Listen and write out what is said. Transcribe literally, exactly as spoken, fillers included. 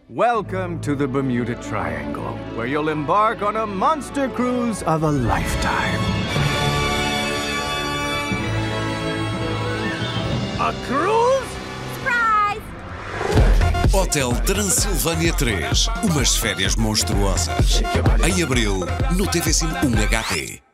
Welcome to the Bermuda Triangle, where you'll embark on a monster cruise of a lifetime. A cruise? Surprise! Hotel Transilvânia três. Umas férias monstruosas. Em abril, no T V cinco um H D.